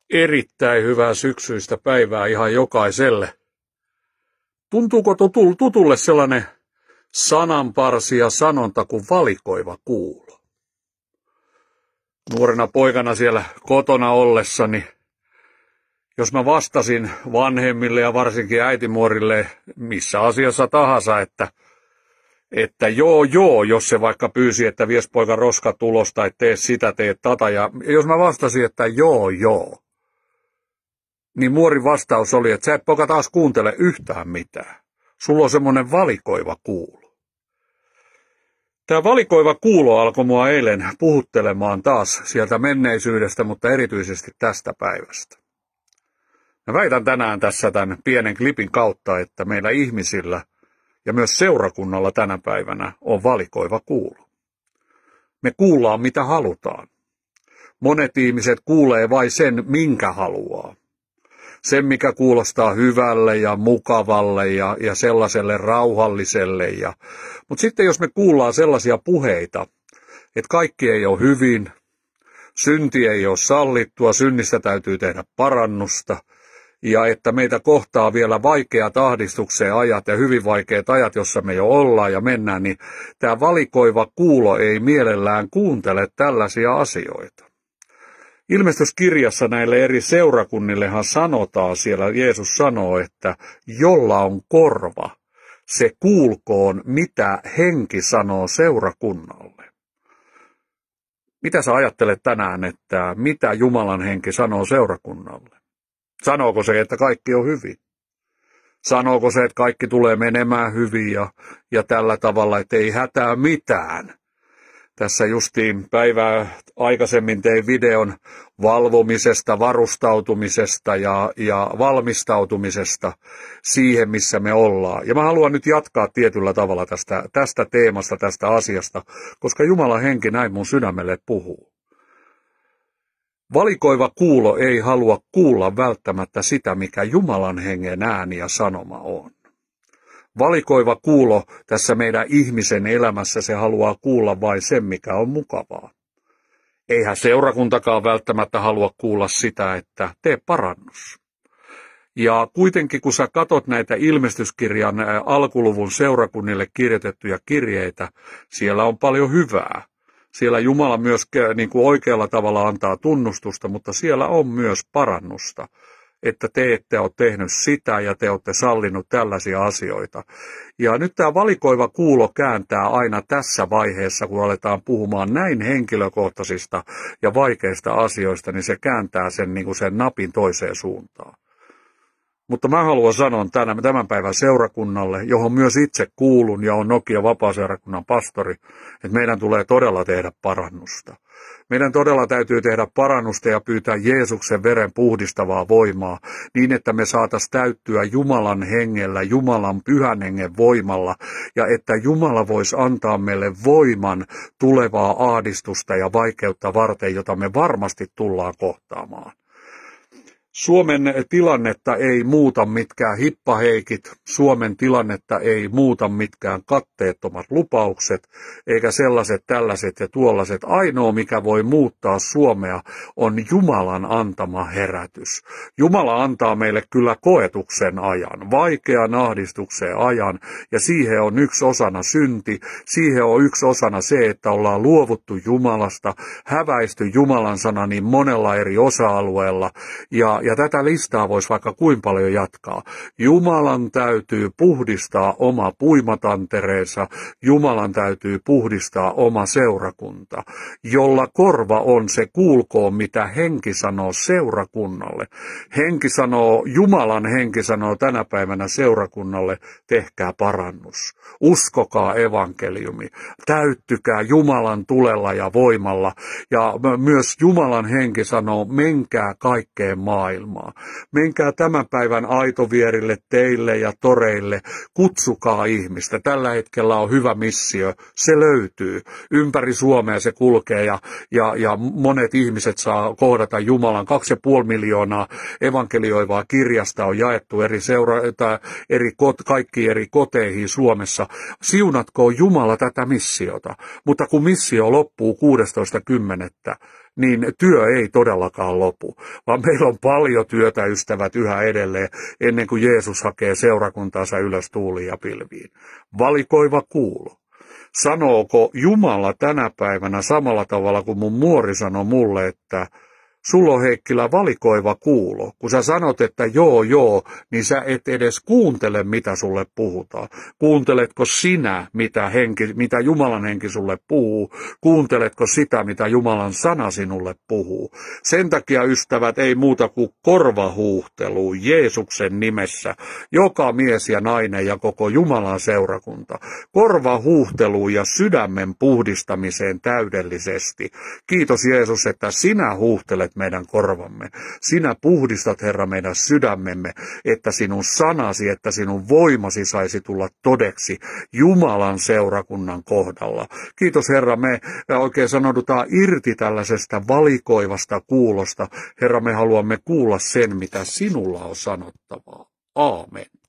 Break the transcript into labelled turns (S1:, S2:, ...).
S1: Erittäin hyvää syksyistä päivää ihan jokaiselle. Tuntuuko tutulle sellainen sananparsi ja sanonta kuin valikoiva kuulo? Nuorena poikana siellä kotona ollessani, jos mä vastasin vanhemmille ja varsinkin äitimuorille missä asiassa tahansa, että joo, jos se vaikka pyysi, että vies poika roskat ulos tai tee sitä, tee tätä. Ja jos mä vastasin, että joo, niin muorin vastaus oli, että sä et poika taas kuuntele yhtään mitään. Sulla on semmoinen valikoiva kuulo. Tämä valikoiva kuulo alkoi mua eilen puhuttelemaan taas sieltä menneisyydestä, mutta erityisesti tästä päivästä. Mä väitän tänään tässä tämän pienen klipin kautta, että meillä ihmisillä ja myös seurakunnalla tänä päivänä on valikoiva kuulo. Me kuullaan mitä halutaan. Monet ihmiset kuulee vain sen, minkä haluaa. Sen, mikä kuulostaa hyvälle ja mukavalle ja sellaiselle rauhalliselle. Mutta sitten jos me kuullaan sellaisia puheita, että kaikki ei ole hyvin, synti ei ole sallittua, synnistä täytyy tehdä parannusta, ja että meitä kohtaa vielä vaikeat ahdistukseen ajat ja hyvin vaikeat ajat, jossa me jo ollaan ja mennään, niin tämä valikoiva kuulo ei mielellään kuuntele tällaisia asioita. Ilmestyskirjassa näille eri seurakunnillehan sanotaan siellä, Jeesus sanoo, että jolla on korva, se kuulkoon, mitä henki sanoo seurakunnalle. Mitä sä ajattelet tänään, että mitä Jumalan henki sanoo seurakunnalle? Sanooko se, että kaikki on hyvin? Sanooko se, että kaikki tulee menemään hyvin ja tällä tavalla, että ei hätää mitään? Tässä justiin päivää aikaisemmin tein videon valvomisesta, varustautumisesta ja valmistautumisesta siihen, missä me ollaan. Ja mä haluan nyt jatkaa tietyllä tavalla tästä teemasta, tästä asiasta, koska Jumalan henki näin mun sydämelle puhuu. Valikoiva kuulo ei halua kuulla välttämättä sitä, mikä Jumalan hengen ääni ja sanoma on. Valikoiva kuulo tässä meidän ihmisen elämässä, se haluaa kuulla vain sen, mikä on mukavaa. Eihän seurakuntakaan välttämättä halua kuulla sitä, että tee parannus. Ja kuitenkin kun sä katot näitä ilmestyskirjan alkuluvun seurakunnille kirjoitettuja kirjeitä, siellä on paljon hyvää. Siellä Jumala myös niin kuin oikealla tavalla antaa tunnustusta, mutta siellä on myös parannusta, että te ette ole tehnyt sitä ja te olette sallinut tällaisia asioita. Ja nyt tämä valikoiva kuulo kääntää aina tässä vaiheessa, kun aletaan puhumaan näin henkilökohtaisista ja vaikeista asioista, niin se kääntää sen, niin kuin sen napin toiseen suuntaan. Mutta mä haluan sanoa tämän päivän seurakunnalle, johon myös itse kuulun ja on Nokia vapaaseurakunnan pastori, että meidän tulee todella tehdä parannusta. Meidän todella täytyy tehdä parannusta ja pyytää Jeesuksen veren puhdistavaa voimaa niin, että me saataisiin täyttyä Jumalan hengellä, Jumalan pyhän hengen voimalla ja että Jumala voisi antaa meille voiman tulevaa ahdistusta ja vaikeutta varten, jota me varmasti tullaan kohtaamaan. Suomen tilannetta ei muuta mitkään hippaheikit, Suomen tilannetta ei muuta mitkään katteettomat lupaukset, eikä sellaiset, tällaiset ja tuollaiset. Ainoa, mikä voi muuttaa Suomea, on Jumalan antama herätys. Jumala antaa meille kyllä koetuksen ajan, vaikean ahdistuksen ajan, ja siihen on yksi osana synti, siihen on yksi osana se, että ollaan luovuttu Jumalasta, häväisty Jumalan sana niin monella eri osa-alueella, ja tätä listaa voisi vaikka kuinka paljon jatkaa. Jumalan täytyy puhdistaa oma puimatantereensa, Jumalan täytyy puhdistaa oma seurakunta. Jolla korva on, se kuulkoon, mitä henki sanoo seurakunnalle. Jumalan henki sanoo tänä päivänä seurakunnalle, tehkää parannus. Uskokaa evankeliumi, täyttykää Jumalan tulella ja voimalla. Ja myös Jumalan henki sanoo, menkää kaikkeen maailmaan. Menkää tämän päivän aitovierille, teille ja toreille, kutsukaa ihmistä. Tällä hetkellä on hyvä missio, se löytyy. Ympäri Suomea se kulkee ja monet ihmiset saa kohdata Jumalan. 2,5 miljoonaa evankelioivaa kirjasta on jaettu kaikkiin eri koteihin Suomessa. Siunatkoon Jumala tätä missiota, mutta kun missio loppuu 16.10., niin työ ei todellakaan lopu, vaan meillä on paljon työtä, ystävät, yhä edelleen, ennen kuin Jeesus hakee seurakuntaansa ylös tuuliin ja pilviin. Valikoiva kuulo. Sanooko Jumala tänä päivänä samalla tavalla kuin mun muori sanoi mulle, että sulla on, Heikkilä, valikoiva kuulo. Kun sä sanot, että joo, niin sä et edes kuuntele, mitä sulle puhutaan. Kuunteletko sinä, mitä Jumalan henki sulle puhuu? Kuunteletko sitä, mitä Jumalan sana sinulle puhuu? Sen takia, ystävät, ei muuta kuin korvahuuhtelu Jeesuksen nimessä. Joka mies ja nainen ja koko Jumalan seurakunta. Korvahuuhtelu ja sydämen puhdistamiseen täydellisesti. Kiitos Jeesus, että sinä huuhtelet meidän korvamme. Sinä puhdistat, Herra, meidän sydämemme, että sinun sanasi, että sinun voimasi saisi tulla todeksi Jumalan seurakunnan kohdalla. Kiitos, Herra, me oikein sanoudutaan irti tällaisesta valikoivasta kuulosta. Herra, me haluamme kuulla sen, mitä sinulla on sanottavaa. Aamen.